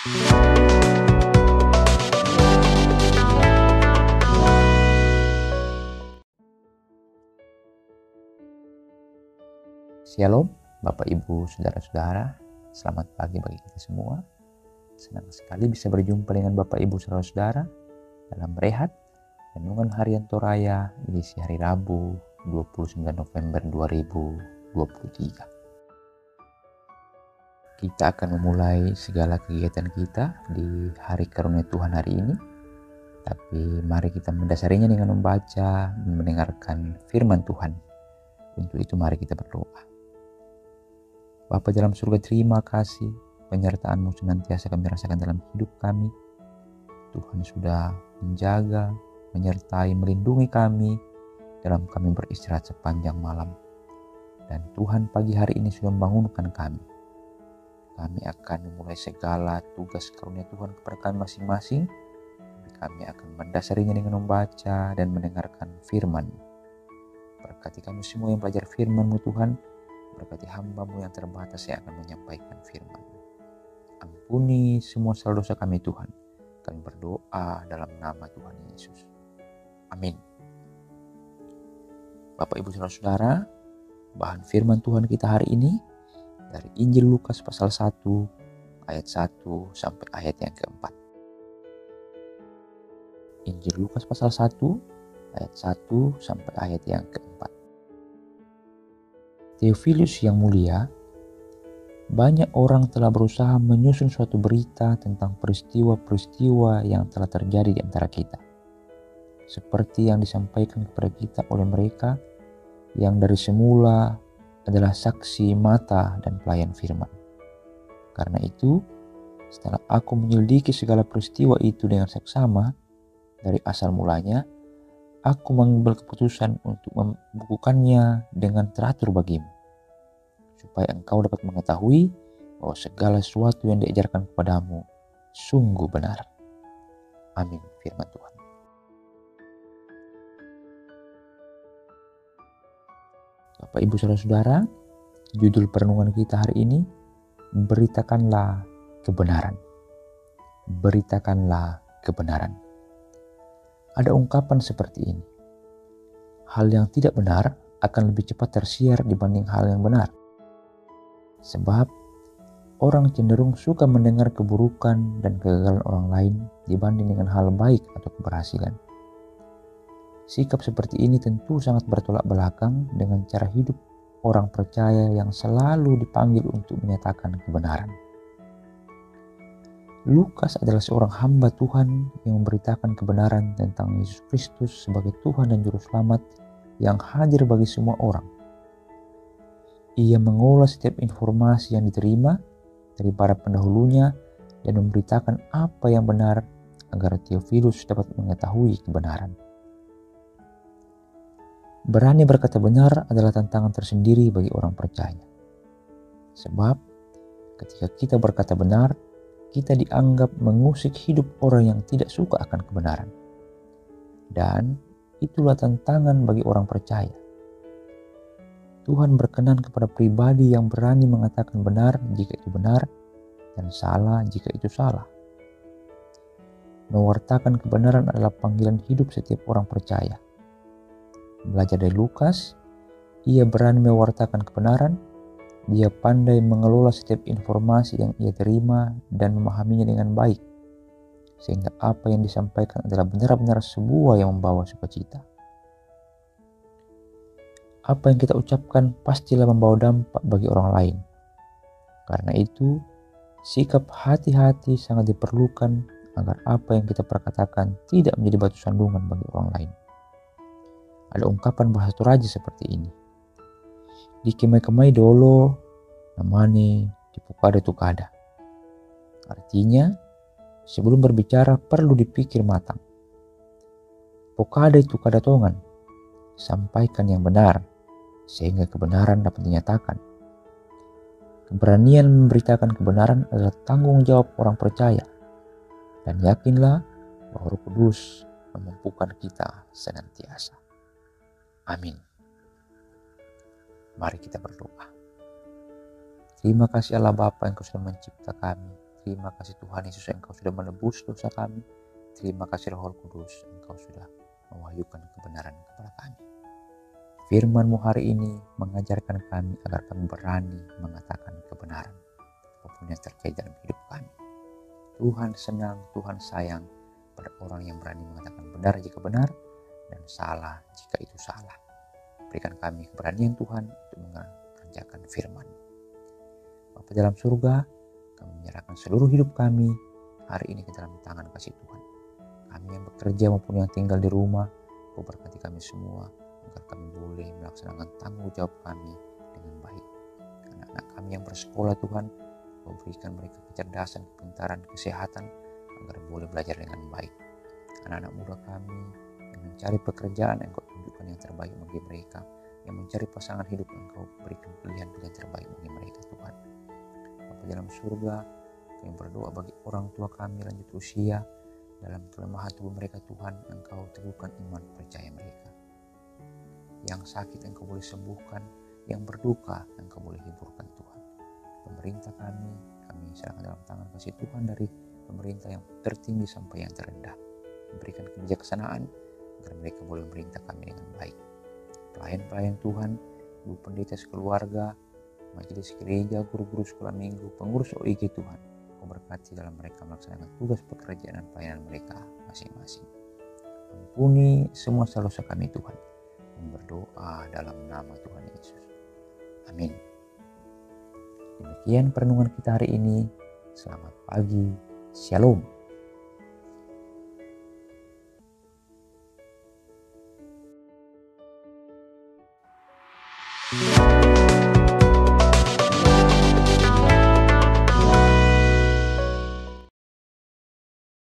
Shalom, Bapak Ibu, Saudara-saudara. Selamat pagi bagi kita semua. Senang sekali bisa berjumpa dengan Bapak Ibu Saudara-saudara dalam rehat Renungan Harian Toraya edisi hari Rabu 29 November 2023. Kita akan memulai segala kegiatan kita di hari karunia Tuhan hari ini. Tapi mari kita mendasarinya dengan membaca dan mendengarkan firman Tuhan. Untuk itu mari kita berdoa. Bapa dalam surga, terima kasih penyertaan-Mu senantiasa kami rasakan dalam hidup kami. Tuhan sudah menjaga, menyertai, melindungi kami dalam kami beristirahat sepanjang malam. Dan Tuhan pagi hari ini sudah membangunkan kami. Kami akan memulai segala tugas karunia Tuhan kepada kami masing-masing. Kami akan mendasarinya dengan membaca dan mendengarkan firman-Mu. Berkati kami semua yang belajar firman-Mu Tuhan. Berkati hamba-Mu yang terbatas yang akan menyampaikan firman-Mu. Ampuni semua salah dosa kami Tuhan. Kami berdoa dalam nama Tuhan Yesus. Amin. Bapak Ibu Saudara-saudara, bahan firman Tuhan kita hari ini dari Injil Lukas pasal 1 ayat 1 sampai ayat yang keempat. Injil Lukas pasal 1 ayat 1 sampai ayat yang keempat. Theophilus yang mulia, banyak orang telah berusaha menyusun suatu berita tentang peristiwa-peristiwa yang telah terjadi di antara kita, seperti yang disampaikan kepada kita oleh mereka yang dari semula adalah saksi mata dan pelayan firman. Karena itu, setelah aku menyelidiki segala peristiwa itu dengan seksama dari asal mulanya, aku mengambil keputusan untuk membukukannya dengan teratur bagimu, supaya engkau dapat mengetahui bahwa segala sesuatu yang diajarkan kepadamu sungguh benar. Amin. Firman Tuhan. Bapak Ibu Saudara-saudara, judul perenungan kita hari ini, beritakanlah kebenaran. Beritakanlah kebenaran. Ada ungkapan seperti ini. Hal yang tidak benar akan lebih cepat tersiar dibanding hal yang benar. Sebab orang cenderung suka mendengar keburukan dan kegagalan orang lain dibanding dengan hal baik atau keberhasilan. Sikap seperti ini tentu sangat bertolak belakang dengan cara hidup orang percaya yang selalu dipanggil untuk menyatakan kebenaran. Lukas adalah seorang hamba Tuhan yang memberitakan kebenaran tentang Yesus Kristus sebagai Tuhan dan Juru Selamat yang hadir bagi semua orang. Ia mengolah setiap informasi yang diterima dari para pendahulunya dan memberitakan apa yang benar agar Theophilus dapat mengetahui kebenaran. Berani berkata benar adalah tantangan tersendiri bagi orang percaya. Sebab ketika kita berkata benar, kita dianggap mengusik hidup orang yang tidak suka akan kebenaran. Dan itulah tantangan bagi orang percaya. Tuhan berkenan kepada pribadi yang berani mengatakan benar jika itu benar dan salah jika itu salah. Mewartakan kebenaran adalah panggilan hidup setiap orang percaya. Belajar dari Lukas, ia berani mewartakan kebenaran. Dia pandai mengelola setiap informasi yang ia terima dan memahaminya dengan baik, sehingga apa yang disampaikan adalah benar-benar sebuah yang membawa sukacita. Apa yang kita ucapkan pastilah membawa dampak bagi orang lain. Karena itu, sikap hati-hati sangat diperlukan agar apa yang kita perkatakan tidak menjadi batu sandungan bagi orang lain. Ada ungkapan bahasa Toraja seperti ini. Dikemai-kemai dolo, namane dipukada tukada. Artinya, sebelum berbicara perlu dipikir matang. Pokada itu kadatongan, sampaikan yang benar, sehingga kebenaran dapat dinyatakan. Keberanian memberitakan kebenaran adalah tanggung jawab orang percaya. Dan yakinlah bahwa Roh Kudus memampukan kita senantiasa. Amin. Mari kita berdoa. Terima kasih Allah Bapa yang Kau sudah mencipta kami. Terima kasih Tuhan Yesus, Engkau sudah menebus dosa kami. Terima kasih Roh Kudus, Engkau sudah mewahyukan kebenaran kepada kami. Firman-Mu hari ini mengajarkan kami agar kami berani mengatakan kebenaran apapun yang terjadi dalam hidup kami. Tuhan senang, Tuhan sayang pada orang yang berani mengatakan benar jika benar dan salah jika itu salah. Berikan kami keberanian Tuhan untuk mengerjakan firman. Bapa dalam surga, kami menyerahkan seluruh hidup kami hari ini ke dalam tangan kasih Tuhan. Kami yang bekerja maupun yang tinggal di rumah, Kau berkati kami semua agar kami boleh melaksanakan tanggung jawab kami dengan baik. Anak-anak kami yang bersekolah Tuhan, Kau berikan mereka kecerdasan, kepintaran, kesehatan agar boleh belajar dengan baik. Anak-anak muda kami yang mencari pekerjaan, Engkau tunjukkan yang terbaik bagi mereka. Yang mencari pasangan hidup, Engkau berikan pilihan-pilihan terbaik bagi mereka Tuhan. Bapa dalam surga, kami berdoa bagi orang tua kami lanjut usia, dalam kelemahan tubuh mereka Tuhan, Engkau teguhkan iman percaya mereka. Yang sakit Engkau boleh sembuhkan, yang berduka Engkau boleh hiburkan Tuhan. Pemerintah kami serahkan dalam tangan kasih Tuhan, dari pemerintah yang tertinggi sampai yang terendah. Berikan kebijaksanaan agar mereka boleh memerintah kami dengan baik. Pelayan-pelayan Tuhan, ibu pendeta sekeluarga, majelis gereja, guru-guru sekolah minggu, pengurus OIG Tuhan, Kau berkati dalam mereka melaksanakan tugas pekerjaan dan pelayanan mereka masing-masing. Ampuni semua salah-salah kami Tuhan. Dan berdoa dalam nama Tuhan Yesus. Amin. Demikian perenungan kita hari ini. Selamat pagi. Shalom.